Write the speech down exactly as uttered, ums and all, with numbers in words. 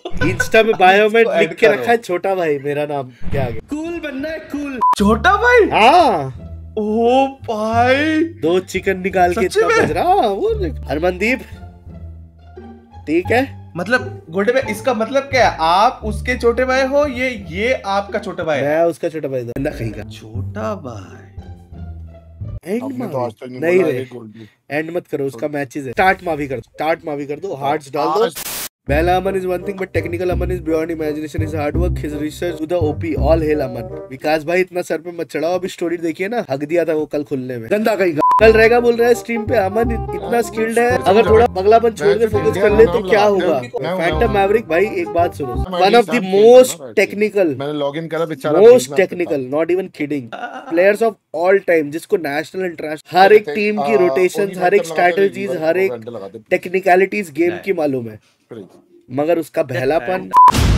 Insta में bio में लिख के रखा है छोटा भाई मेरा नाम क्या आगे। कूल बनना है कूल। छोटा भाई हाँ ओ भाई दो चिकन निकाल के इतना बज रहा वो हरमनदीप ठीक है। मतलब गोल्डे भाई इसका मतलब क्या है? आप उसके छोटे भाई हो, ये ये आपका छोटा भाई है? मैं उसका छोटा भाई था कहीं का छोटा भाई। एंड तो आज तक नहीं, नहीं रे एंड मत करो उसका मैचेस है। स्टार्ट मावी कर दो स्टार्ट मावी कर दो हार्ट्स डाल दो। Bella Aman is one thing but technical Aman is beyond imagination. His hard work, his research to the O P, all hail Aman. विकास भाई इतना सर पे मत चढ़ाओ, अभी स्टोरी देखिए ना, हक दिया था वो कल खुलने में गंदा कहीं का। कल रहेगा बोल रहा है स्ट्रीम पे। अमन इतना स्किल्ड है, अगर थोड़ा पगलापन छोड़ के फोकस कर ले तो क्या होगा। फैंटम मैवरिक भाई एक बात सुनो, one of the most technical, मैंने लॉगिन करा बेचारा, most technical not even kidding players of all time, जिसको नेशनल इंटरनेशनल हर एक टीम की रोटेशंस, हर एक स्ट्रेटजीज, हर एक टेक्निकलिटीज गेम की मालूम है, मगर उसका बहलापन